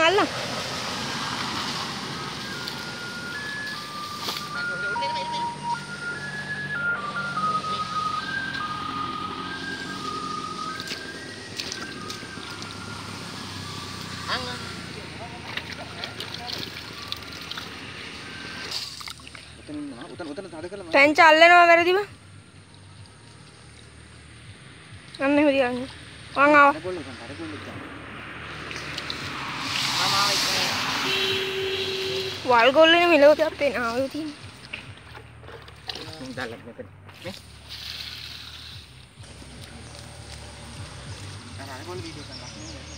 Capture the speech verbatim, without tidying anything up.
අල්ලන්න. පැංච අල්ලනවා වැරදිම. අන්න එහෙම තියන්න. මං ආවා. වල් ගොල්ලනේ මෙලෝ තියක් පේන ආවෙ තියෙන්නේ. මං දාලා මෙතන. නේ? අර අර ගොල්ල වීඩියෝ කරනවා.